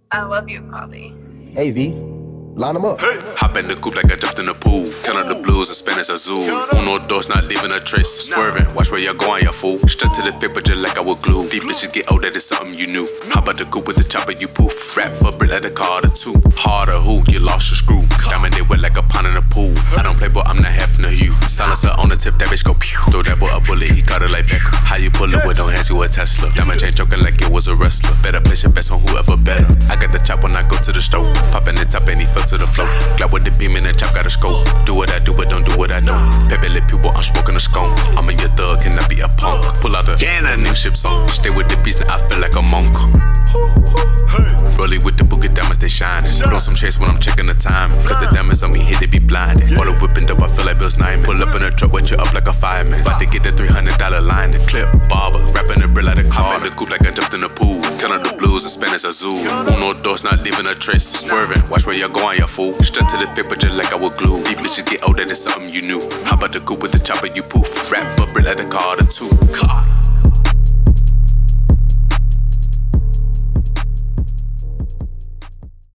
I love you, Bobby. Hey, V. Line them up. Hey. Hop in the coupe like I jumped in the pool. Count up the blues and Spanish azul. Uno dos, not leaving a trace. Swerving, watch where you're going, you fool. Stuck to the paper just like I would glue. These bitches get old, that is something you knew. Hop out the coupe with the chopper, you poof. Rap for brick like the car to two. Harder who, you lost your screw. Diamond they wet like a pond in a pool. I don't play, but I'm not having a hue. Silencer on the tip, that bitch go pew. Throw that boy a bullet, he got it like Beckham. How you pull it with no hands, you a Tesla. Diamond chain choking like it was a wrestler. Better place your bets on whoever better. I got the chop when I go to the stove. Popping the top and he fell to the floor. Glad with the beam and the chop got a scope. Do what I do, but don't do what I know. Pepe lip pupil, I'm smoking a scone. I'm in your thug, can I be a punk? Pull out the nigga ship song. Stay with the beast, now I feel like a monk. Rolling with the boogie diamonds, they shining. Put on some shades when I'm checking the time. Cut the diamonds on me, hit they be blinded. Water whipping up, I feel like Bill Snyman. Pull up in a truck, wet you up like a fireman. About to get the $300 line, the clip, barber. Rapping the brill like a car. I'm in the coupe like I jumped in the pool. Count up the blues and Spanish azul. Uno dos, not leaving a trace. Swerving, watch where you're going, you fool. Straight to the paper just like I would glue. These bitches get old, that is something you knew. Hop out the coupe with the chopper, you poof. Rap for brick like the car to two.